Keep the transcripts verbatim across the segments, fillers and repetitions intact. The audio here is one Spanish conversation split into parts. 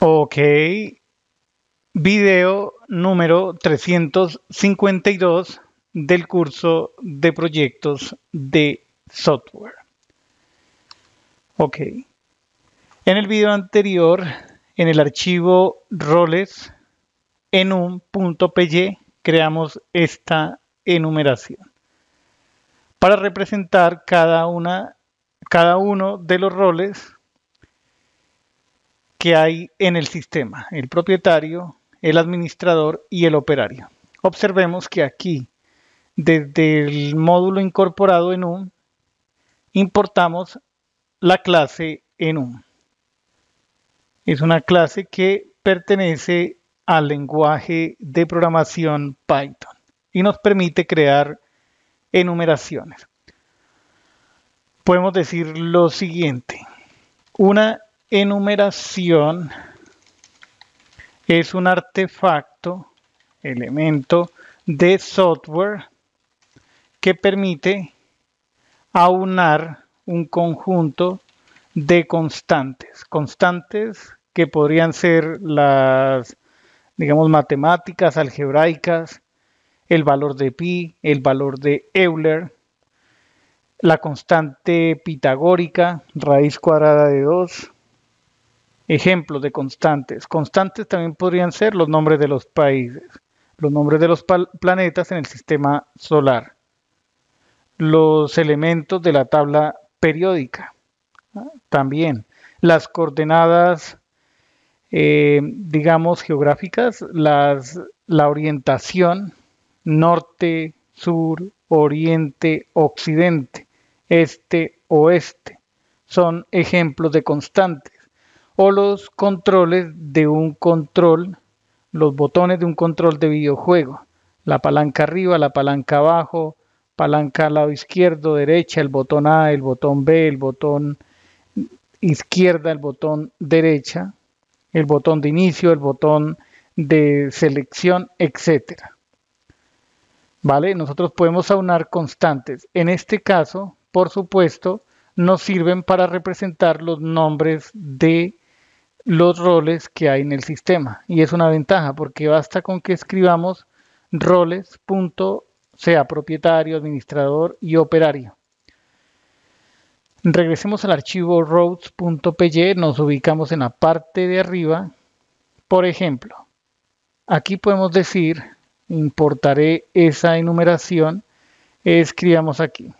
Ok, video número trescientos cincuenta y dos del curso de proyectos de software. Ok, en el video anterior, en el archivo roles enum.py, creamos esta enumeración para representar cada, una, cada uno de los roles que hay en el sistema, el propietario, el administrador y el operario. Observemos que aquí, desde el módulo incorporado enum, importamos la clase enum. Es una clase que pertenece al lenguaje de programación Python y nos permite crear enumeraciones. Podemos decir lo siguiente: una enumeración es un artefacto, elemento de software que permite aunar un conjunto de constantes. Constantes que podrían ser las, digamos, matemáticas, algebraicas, el valor de pi, el valor de Euler, la constante pitagórica, raíz cuadrada de dos. Ejemplos de constantes. Constantes también podrían ser los nombres de los países, los nombres de los planetas en el sistema solar, los elementos de la tabla periódica, también las coordenadas, eh, digamos, geográficas, las, la orientación, norte, sur, oriente, occidente, este, oeste, son ejemplos de constantes. O los controles de un control, los botones de un control de videojuego, la palanca arriba, la palanca abajo, palanca al lado izquierdo, derecha, el botón A, el botón B, el botón izquierda, el botón derecha, el botón de inicio, el botón de selección, etcétera. ¿Vale? Nosotros podemos aunar constantes. En este caso, por supuesto, nos sirven para representar los nombres de los roles que hay en el sistema, y es una ventaja porque basta con que escribamos roles, punto, sea propietario, administrador y operario. Regresemos al archivo rows.py, nos ubicamos en la parte de arriba. Por ejemplo, aquí podemos decir, importaré esa enumeración, escribamos aquí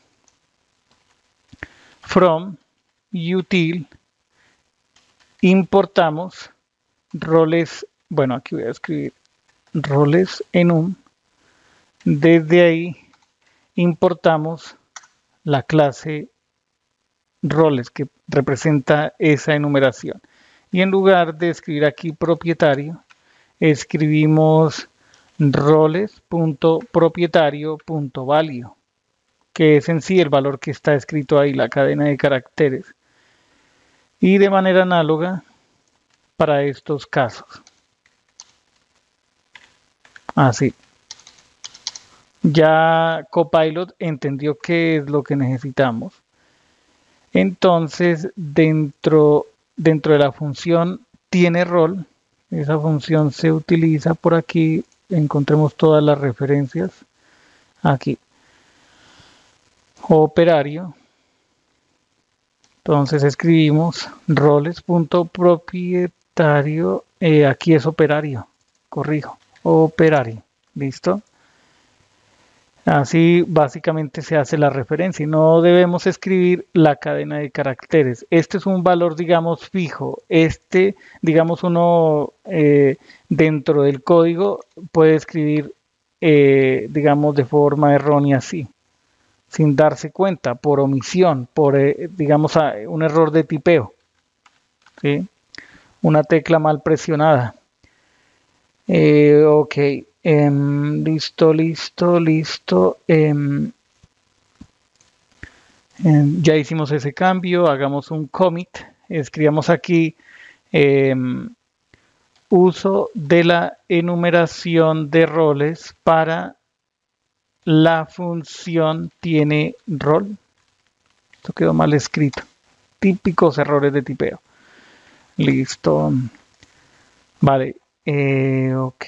from util, importamos roles, bueno, aquí voy a escribir roles enum, desde ahí importamos la clase roles que representa esa enumeración, y en lugar de escribir aquí propietario, escribimos roles.propietario.value, que es en sí el valor que está escrito ahí, la cadena de caracteres. Y de manera análoga para estos casos. Así. Ya Copilot entendió qué es lo que necesitamos. Entonces, dentro, dentro de la función tiene rol, esa función se utiliza por aquí, encontremos todas las referencias. Aquí. Operario. Entonces escribimos roles.propietario, eh, aquí es operario, corrijo, operario, ¿listo? Así básicamente se hace la referencia y no debemos escribir la cadena de caracteres. Este es un valor, digamos, fijo. Este, digamos, uno eh, dentro del código puede escribir, eh, digamos, de forma errónea así, sin darse cuenta, por omisión, por, eh, digamos, un error de tipeo, ¿sí? Una tecla mal presionada. Eh, ok, eh, listo, listo, listo. Eh, eh, ya hicimos ese cambio, hagamos un commit, escribamos aquí eh, uso de la enumeración de roles para la función tiene rol. Esto quedó mal escrito. Típicos errores de tipeo. Listo. Vale, eh, ok.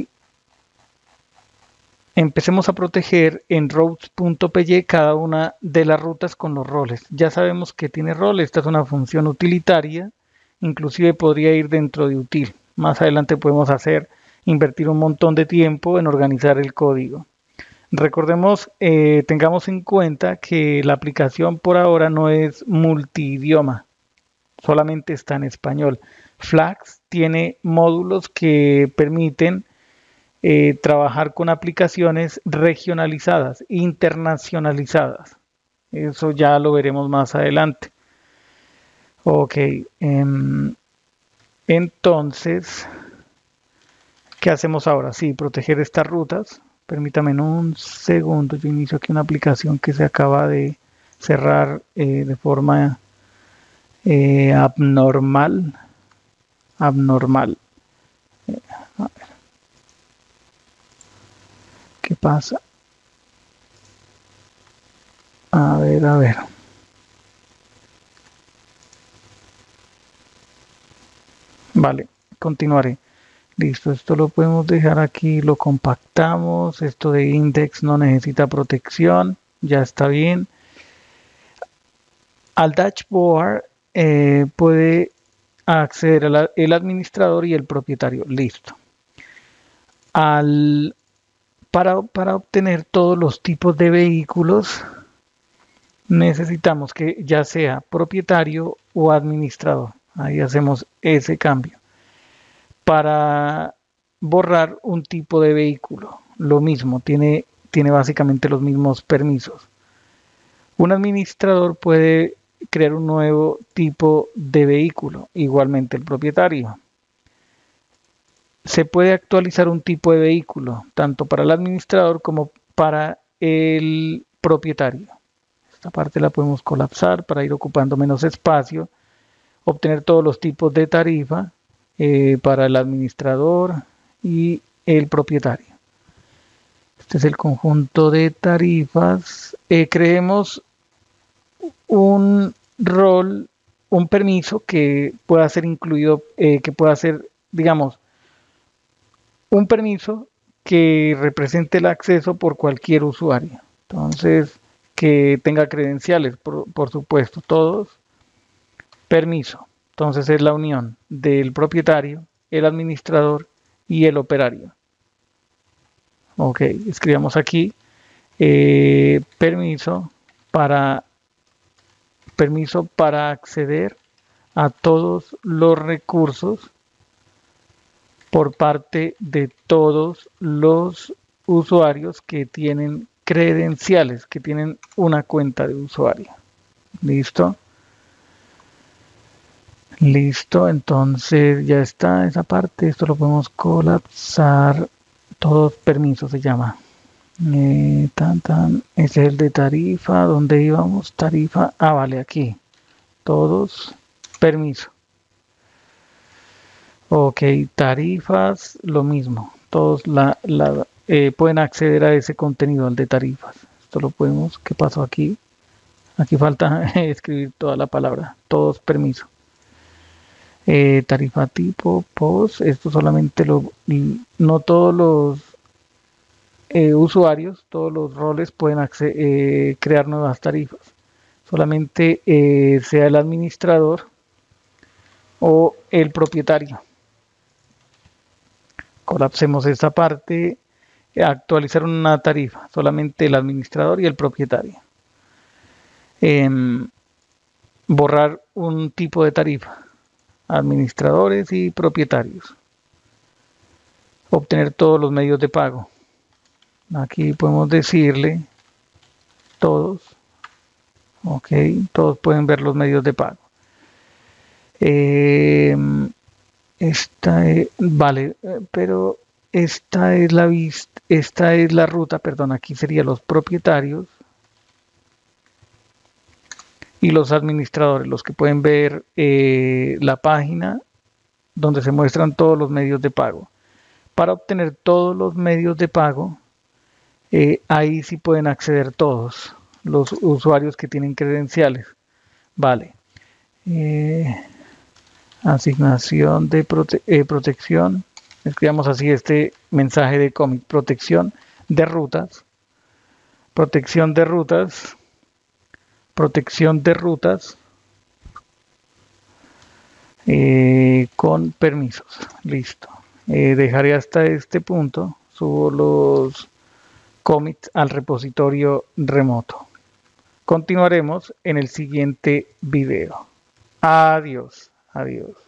Empecemos a proteger en routes.py cada una de las rutas con los roles. Ya sabemos que tiene rol, esta es una función utilitaria, inclusive podría ir dentro de util. Más adelante podemos hacer, invertir un montón de tiempo en organizar el código. Recordemos, eh, tengamos en cuenta que la aplicación por ahora no es multidioma, solamente está en español. Flags tiene módulos que permiten eh, trabajar con aplicaciones regionalizadas, internacionalizadas. Eso ya lo veremos más adelante. Ok, em, entonces, ¿qué hacemos ahora? Sí, proteger estas rutas. Permítame un segundo, yo inicio aquí una aplicación que se acaba de cerrar eh, de forma eh, abnormal. Abnormal. Eh, a ver, ¿qué pasa? A ver, a ver. Vale, continuaré. Listo, esto lo podemos dejar aquí, lo compactamos. Esto de index no necesita protección, ya está bien. Al dashboard eh, puede acceder al, el administrador y el propietario. Listo. Al, para, para obtener todos los tipos de vehículos, necesitamos que ya sea propietario o administrador. Ahí hacemos ese cambio. Para borrar un tipo de vehículo, lo mismo, tiene, tiene básicamente los mismos permisos. Un administrador puede crear un nuevo tipo de vehículo, igualmente el propietario. Se puede actualizar un tipo de vehículo, tanto para el administrador como para el propietario. Esta parte la podemos colapsar para ir ocupando menos espacio, obtener todos los tipos de tarifa eh, para el administrador y el propietario. Este es el conjunto de tarifas. Eh, creemos un rol, un permiso que pueda ser incluido, eh, que pueda ser, digamos, un permiso que represente el acceso por cualquier usuario. Entonces, que tenga credenciales, por, por supuesto, todos. Permiso. Entonces es la unión del propietario, el administrador y el operario. Ok, escribamos aquí eh, permiso para permiso para acceder a todos los recursos por parte de todos los usuarios que tienen credenciales, que tienen una cuenta de usuario. ¿Listo? Listo, entonces ya está esa parte. Esto lo podemos colapsar. Todos permisos se llama. Eh, tan, tan. Ese es el de tarifa. ¿Dónde íbamos? Tarifa. Ah, vale, aquí. Todos permiso. Ok, tarifas, lo mismo. Todos la, la, eh, pueden acceder a ese contenido, al de tarifas. Esto lo podemos. ¿Qué pasó aquí? Aquí falta escribir toda la palabra. Todos permiso. Eh, tarifa tipo, post, esto solamente lo, no todos los eh, usuarios, todos los roles pueden eh, crear nuevas tarifas. Solamente eh, sea el administrador o el propietario. Colapsemos esta parte, actualizar una tarifa, solamente el administrador y el propietario. Eh, borrar un tipo de tarifa. Administradores y propietarios. Obtener todos los medios de pago. Aquí podemos decirle todos. Ok, todos pueden ver los medios de pago. Eh, esta es, vale, pero esta es la vista, esta es la ruta, perdón, aquí serían los propietarios y los administradores, los que pueden ver eh, la página donde se muestran todos los medios de pago. Para obtener todos los medios de pago, eh, ahí sí pueden acceder todos los usuarios que tienen credenciales. Vale. Eh, Asignación de prote eh, protección. Escribamos así este mensaje de commit. Protección de rutas. Protección de rutas. Protección de rutas. Eh, con permisos. Listo. Eh, dejaré hasta este punto. Subo los commits al repositorio remoto. Continuaremos en el siguiente video. Adiós. Adiós.